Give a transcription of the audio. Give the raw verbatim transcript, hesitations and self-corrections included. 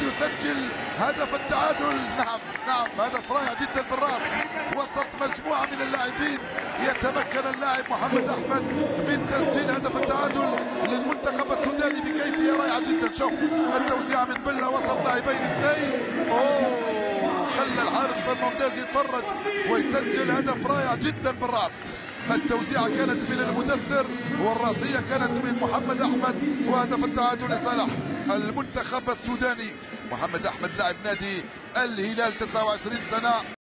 يسجل هدف التعادل. نعم نعم هدف رائع جدا بالراس، وسط مجموعة من اللاعبين يتمكن اللاعب محمد أحمد من تسجيل هدف التعادل للمنتخب السوداني بكيفية رائعة جدا. شوف التوزيع من بلا وسط لاعبين اثنين، اوه خلى الحارس فرنانديز يتفرج ويسجل هدف رائع جدا بالراس. التوزيعة كانت من المدثر والراسية كانت من محمد أحمد، وهدف التعادل لصالح المنتخب السوداني. محمد أحمد لاعب نادي الهلال تسعة وعشرين سنة.